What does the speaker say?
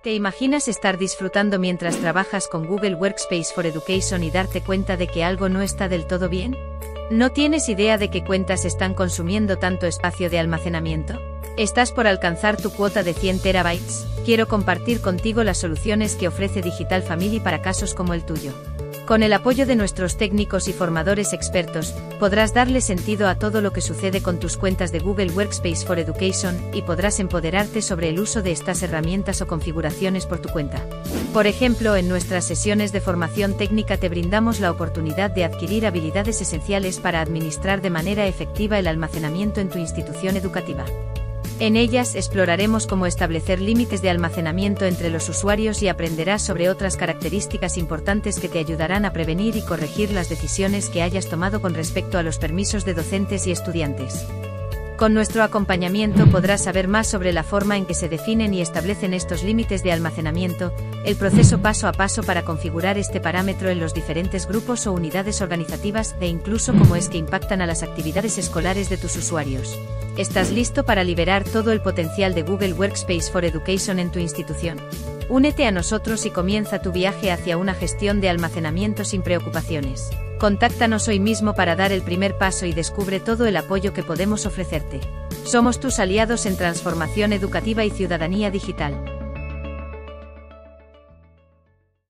¿Te imaginas estar disfrutando mientras trabajas con Google Workspace for Education y darte cuenta de que algo no está del todo bien? ¿No tienes idea de qué cuentas están consumiendo tanto espacio de almacenamiento? ¿Estás por alcanzar tu cuota de 100 terabytes? Quiero compartir contigo las soluciones que ofrece Digital Family para casos como el tuyo. Con el apoyo de nuestros técnicos y formadores expertos, podrás darle sentido a todo lo que sucede con tus cuentas de Google Workspace for Education y podrás empoderarte sobre el uso de estas herramientas o configuraciones por tu cuenta. Por ejemplo, en nuestras sesiones de formación técnica te brindamos la oportunidad de adquirir habilidades esenciales para administrar de manera efectiva el almacenamiento en tu institución educativa. En ellas exploraremos cómo establecer límites de almacenamiento entre los usuarios y aprenderás sobre otras características importantes que te ayudarán a prevenir y corregir las decisiones que hayas tomado con respecto a los permisos de docentes y estudiantes. Con nuestro acompañamiento podrás saber más sobre la forma en que se definen y establecen estos límites de almacenamiento, el proceso paso a paso para configurar este parámetro en los diferentes grupos o unidades organizativas e incluso cómo es que impactan a las actividades escolares de tus usuarios. ¿Estás listo para liberar todo el potencial de Google Workspace for Education en tu institución? Únete a nosotros y comienza tu viaje hacia una gestión de almacenamiento sin preocupaciones. Contáctanos hoy mismo para dar el primer paso y descubre todo el apoyo que podemos ofrecerte. Somos tus aliados en transformación educativa y ciudadanía digital.